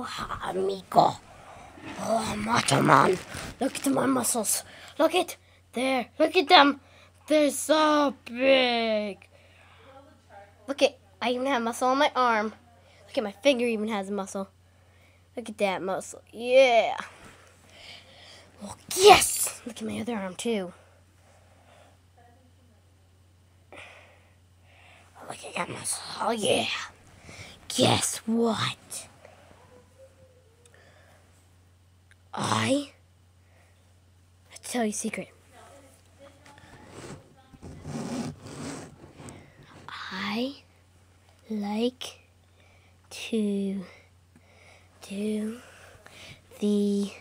amigo. Oh, Macho Man. Look at my muscles. Look at there. Look at them. They're so big. Look at, I even have muscle on my arm. Look at my finger even has a muscle. Look at that muscle. Yeah. Oh, yes. Look at my other arm too. Look at that muscle. Oh, yeah. Guess what? I'll tell you a secret. I like to do the,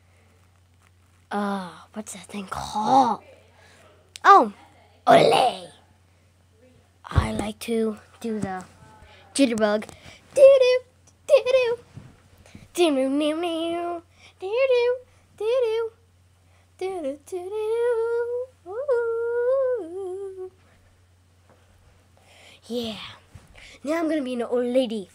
what's that thing called? Oh, ole. I like to do the jitterbug. Doo-doo, doo-doo. Doo-doo-doo-doo. Doo-doo, doo-doo. Doo-doo, doo-doo. Ooh. Yeah. Now I'm gonna be an old lady.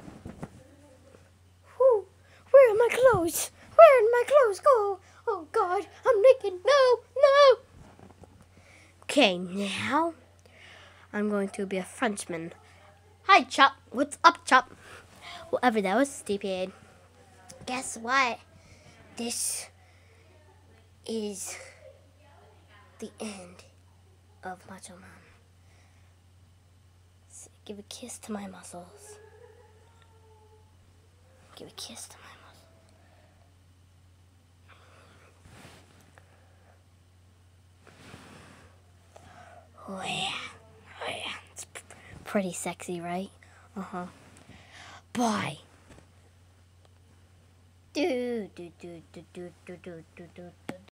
Whew. Where are my clothes? Where did my clothes go? Oh God, I'm naked. No, no. Okay, now I'm going to be a Frenchman. Hi, Chop. What's up, Chop? Whatever, that was stupid. Guess what? This is the end of Macho Man. So give a kiss to my muscles. Give a kiss to my muscles. Oh yeah. Oh yeah. It's pretty sexy, right? Uh-huh. Bye. Do do do do do do do do do do.